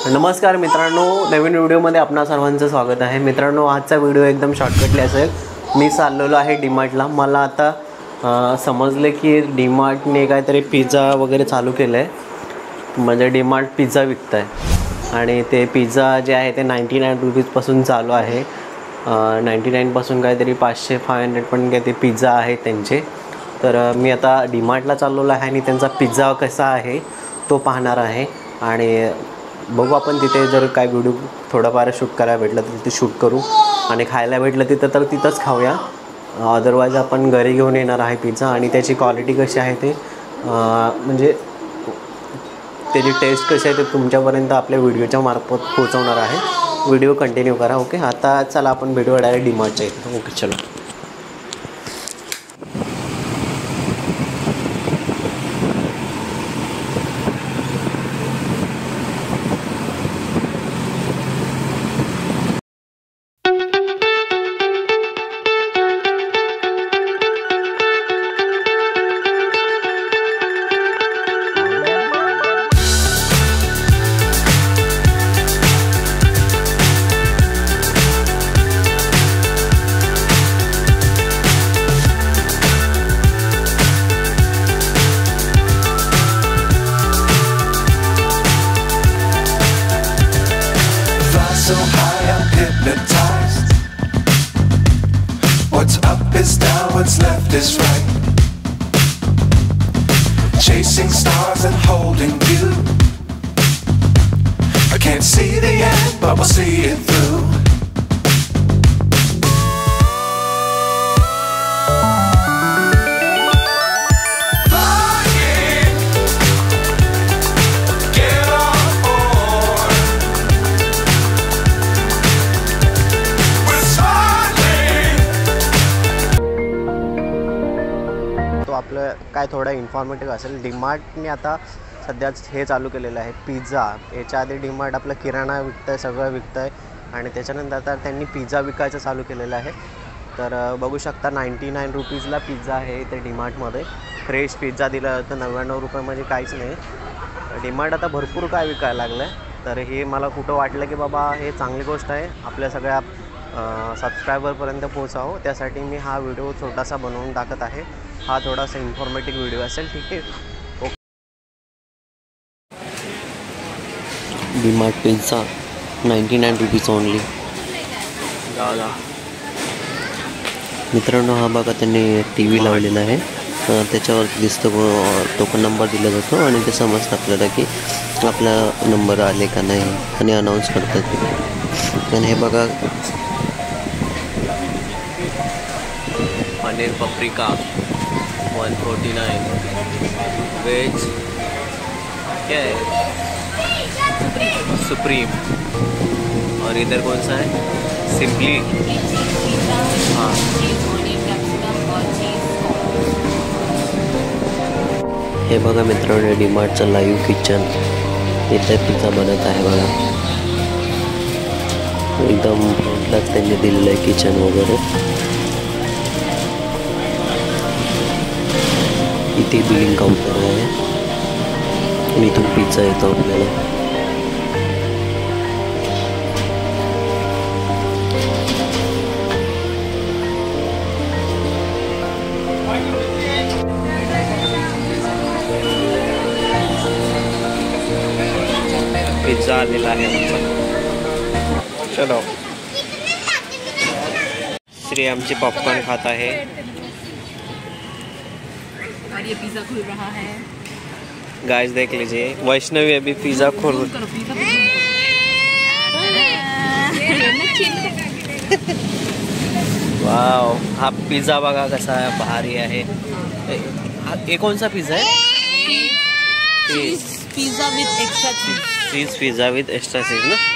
नमस्कार मित्रांनो, नवीन व्हिडिओमध्ये आपणा सर्वांचं स्वागत आहे। मित्रांनो, आजचा व्हिडिओ एकदम शॉर्टकटली असेल। मी चाललेलो आहे डीमार्टला। मला आता समजले की डीमार्टने काहीतरी पिझ्झा वगैरे चालू केलं आहे, म्हणजे डीमार्ट पिझ्झा विकत आहे आणि ते पिझ्झा जे आहे ते 99 रुपीजपासून चालू आहे। 99 पासून काहीतरी 500-500 पण काही ते पिझ्झा आहे त्यांचे। तर मी आता डीमार्टला चाललेलो आहे आणि त्यांचा पिझ्झा कसा आहे तो पाहणार आहे आणि बघू आपण तिथे जर काय व्हिडिओ थोडाफार शूट करायला भेटलं तर तिथे शूट करू आणि खायला भेटलं तिथं तर तिथंच खाऊया। अदरवाईज आपण घरी घेऊन येणार आहे पिझ्झा आणि त्याची क्वालिटी कशी आहे ते म्हणजे त्याची टेस्ट कशी आहे ते तुमच्यापर्यंत आपल्या व्हिडिओच्या मार्फत पोहोचवणार आहे। व्हिडिओ कंटिन्यू करा। ओके, आता चला आपण व्हिडिओ डायरेक्ट डीमार्टच्या इथे। ओके चलो। So high I'm hypnotized. What's up is down, what's left is right. Chasing stars and holding you. I can't see the end, but we'll see it through. आपलं काय थोडं informative असेल। डीमार्टने आता सध्याच हे चालू केलेलं आहे पिझ्झा। याच्या आधी डीमार्ट आपलं किराणा विकतं आहे, सगळं विकतं आहे आणि त्याच्यानंतर आता त्यांनी पिझ्झा विकायचं चालू केलेलं आहे। तर बघू शकता 99 रुपीजला पिझ्झा आहे इथे डीमार्टमध्ये। फ्रेश पिझ्झा दिला जातं 99 रुपये, म्हणजे काहीच नाही। डीमार्ट आता भरपूर काय विकायला लागलं आहे। तर हे मला कुठं वाटलं की बाबा हे चांगली गोष्ट आहे, आपल्या सगळ्या सबस्क्रायबरपर्यंत पोहोचावं, त्यासाठी मी हा व्हिडिओ छोटासा बनवून टाकत आहे। हा थोडासा इन्फॉर्मेटिव्ह व्हिडिओ असेल, ठीक आहे। Okay, DMart pizza 99 rupees only. मित्रांनो, हा बघा त्यांनी टी व्ही लावलेला आहे, त्याच्यावर दिसतं टोकन नंबर दिला जातो आणि ते समजतं आपल्याला की आपला नंबर आले का नाही आणि अनाऊन्स करतात। आणि हे बघा पनीर पप्रिका 149, वेज क्या है सुप्रीम, और इधर कौन सा है सिंपली। हाँ, हे बघा मित्रांनो, डीमार्टचं लाईव्ह किचन, इथे पिझ्झा बनत आहे बघा। एकदम फ्रंटलाच त्यांनी दिलेलं आहे किचन वगैरे। इथे बिलिंग काउंटर आहे आणि इथून पिझ्झा येतो आपल्याला। पिझ्झा आलेला आहे आमचा। चलो, श्री आमची पॉपकॉर्न खात आहे और ये पिज़्ज़ा खुल रहा है। गाइस देख लीजिए, वैष्णवी अभी पिज़्ज़ा खोल। वाव, हा पिज़्ज़ा बघा कसा आहे, भारी आहे। ये कौन सा पिज़्ज़ा है? Pizza with extra cheese. Pizza with extra cheese ना।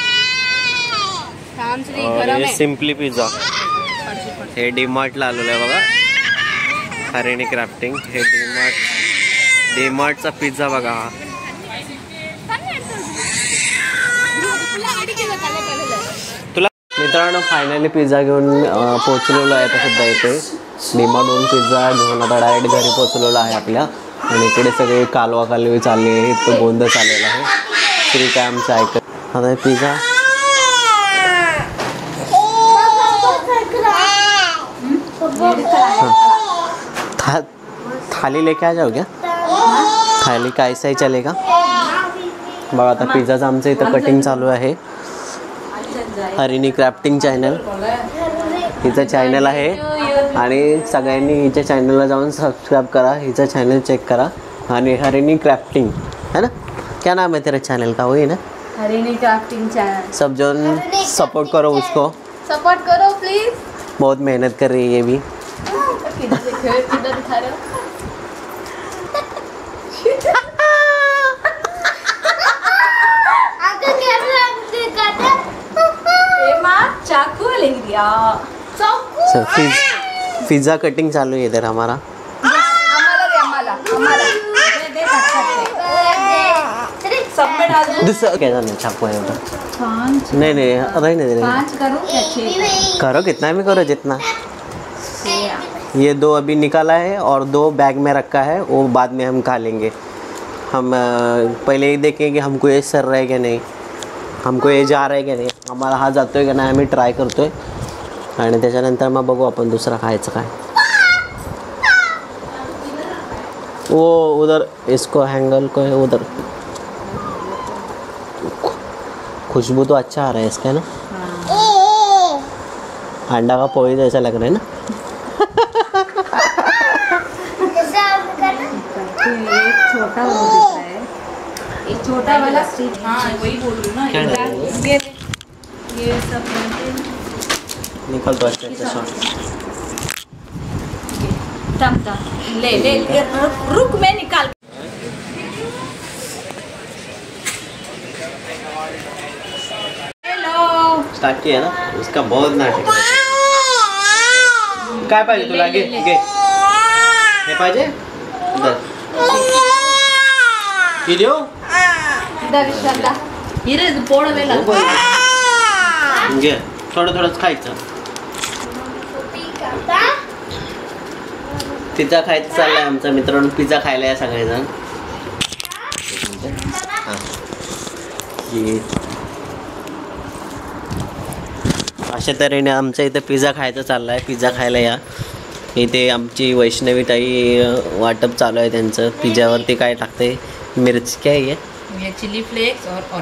और ये सिंपली पिज़्ज़ा। हे डीमार्टला आलेलं आहे बघा, हरिणी क्राफ्टिंग। हे डीमार्टचा पिझ्झा बघा हा। तुला मित्रांनो फायनली पिझ्झा घेऊन पोहोचलेलो आहे आता सध्या इथे। डीमार्टहून पिझ्झा घेऊन आता डायरेक्ट घरी पोहोचलेलो आहे आपल्या। आणि इकडे सगळे कालवा कालवी चालली आहे, तो गोंधळ चाललेला आहे। श्री काय आमचं ऐकत. आता पिझ्झा थाली लेके आ जाओ क्या? थाली का ऐसा ही चलेगा. बघा आता पिझ्झाचं आमचं इथं कटिंग चालू आहे. हरिणी क्राफ्टिंग चॅनल हिचं चॅनल आहे आणि सगळ्यांनी हिच्या चॅनलला जाऊन सबस्क्राईब करा. हिचं चॅनल चेक करा आणि हरिणी क्राफ्टिंग है ना. क्या नाम है तेरा चैनल का? वही ना हरिणी क्राफ्टिंग चैनल. सब जन सपोर्ट करो उसको. सपोर्ट करो प्लीज. बहुत मेहनत कर रही है ये भी. किधर दिखा रहे हो? चाकू ले दिया. सर पिज़्ज़ा कटिंग चालू है इधर हमारा. सब में डाल दो. दूसरा कैसा नहीं चाकू है उधर. 5 नहीं अरे नहीं दे. 5 करूं क्या 6 करो कितना भी करो जितना. ये 2 अभी निकाला है और 2 बैग में रखा है. वो बाद में हम खा लेंगे. हम पहिले देखें की हमको ये सर रहा है की नाही, हमको ये जा रहा है की नाही, आम्हाला हा जातोय की नाही आम्ही ट्राय करतोय आणि त्याच्यानंतर मग बघू आपण दुसरा खायचं काय. वो उधर इसको हैंगल को है उधर. खुशबू तो अच्छा आ रहा है इसका ना. अंडा का पोई जैसा लग रहा है ना. एक छोटा वो दिख रहा है. एक छोटा वाला स्ट्रीट. हाँ वही बोल रही हूँ ना. ये सब निकल तो अच्छा शॉट. ले रुक मैं निकाल. हेलो. स्टार्ट किया ना उसका बहुत नाटक आहे. काय पाहिजे तुला? घे घे. हे पाहिजे इधर. किलो इरे पोळं वेला. घे थोडंच खायचं. पिझ्झा खायचं चाललाय आमचा मित्रांनो. पिझ्झा खायला या सगळेजण. अशा तऱ्हेने आमच्या इथं पिझ्झा खायचं चाललं आहे. पिझ्झा खायला या. इथे आमची वैष्णवी ताई वाटप चालू आहे त्यांचं. पिझ्झावरती काय टाकते? मिरची काय आहे? ये चिली फ्लेक्स और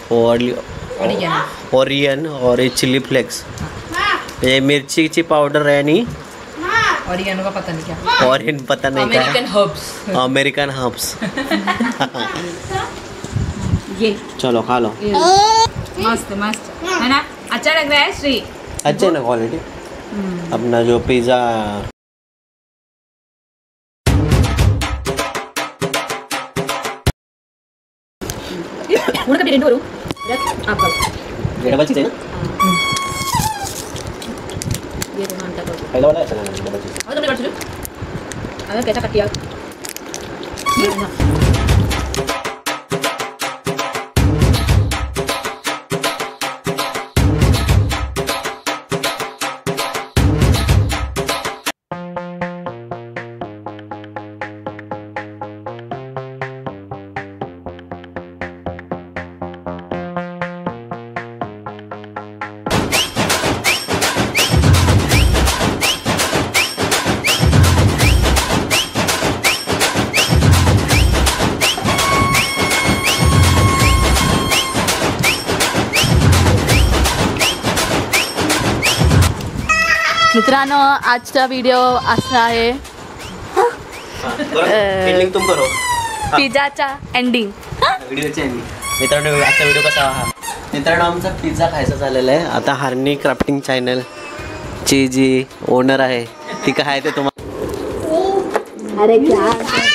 ऑरियन और ये चिली फ्लेक्स. ये मिरचीची पावडर आहे आणि ऑरिगेनो का पता नहीं क्या. ऑरियन पता नहीं क्या. American herbs. American herbs. ये चलो खा लो. मस्त मस्त है ना. अच्छा लग रहा है श्री. अच्छे है ना क्वालिटी. अपना जो पिज़्ज़ा उनका भी रेंडो आप ये डबल चीज़ है ना. ये रोमांटा को पहला वाला ऐसा ना डबल चीज़. और तुमने कर अगर कैसा कटिया. मित्रांनो आजचा व्हिडिओ असा आहे. एंडिंग तुम करो. पिझ्झाचा एंडिंग. व्हिडिओची एंडिंग. मित्रांनो आजचा व्हिडिओ कसा हा. मित्रांनो आमचा पिझ्झा खायचा झालेला आहे. आता हरणी क्राफ्टिंग चॅनलची जी ओनर आहे ती काय आहे ते तुम्हाला. अरे क्या.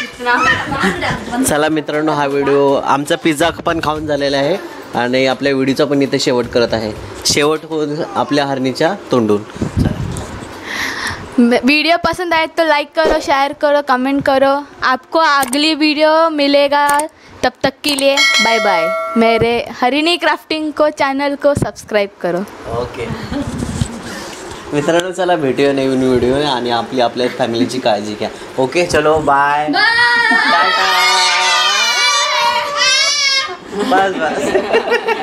चला मित्रांनो हा व्हिडिओ आमचा पिझ्झा पण खाऊन झालेला आहे आणि आपल्या व्हिडिओचा पण इथे शेवट करत आहे. शेवट होऊन आपल्या हरणीच्या तोंडून. वीडियो पसंद आए तो लाइक करो, शेयर करो, कमेंट करो. आपको अगली वीडियो मिलेगा. तब तक के लिए बाय बाय. मेरे हरिणी क्राफ्टिंग को चैनल को सब्सक्राइब करो. ओके मित्रांनो चला भेटूया नवीन व्हिडिओ आणि आपल्या फॅमिलीची काळजी घ्या. ओके चलो बाय. बस बस